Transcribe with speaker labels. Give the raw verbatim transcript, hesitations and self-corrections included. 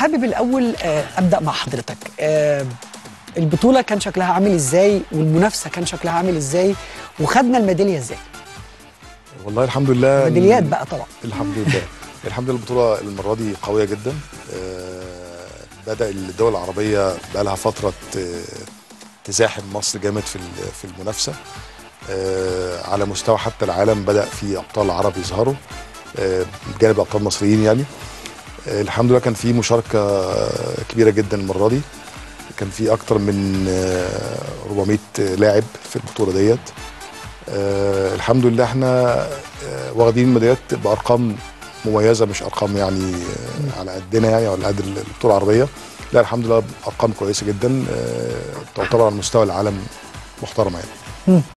Speaker 1: حابب الاول ابدا مع حضرتك. البطوله كان شكلها عامل ازاي والمنافسه كان شكلها عامل ازاي وخدنا الميداليه ازاي؟
Speaker 2: والله الحمد لله
Speaker 1: ميداليات بقى طبعا.
Speaker 2: الحمد لله الحمد لله البطوله المره دي قويه جدا. بدا الدول العربيه بقى لها فتره تزاحم مصر جامد في في المنافسه على مستوى حتى العالم. بدا في ابطال عرب يظهروا بجانب ابطال مصريين يعني. الحمد لله كان في مشاركه كبيره جدا المره دي. كان في اكتر من أربعمائة لاعب في البطوله ديت. الحمد لله احنا واخدين ميداليات بارقام مميزه، مش ارقام يعني على قدنا يعني او على قد البطوله العربيه. لا الحمد لله ارقام كويسه جدا تعتبر على مستوى العالم محترمه يعني.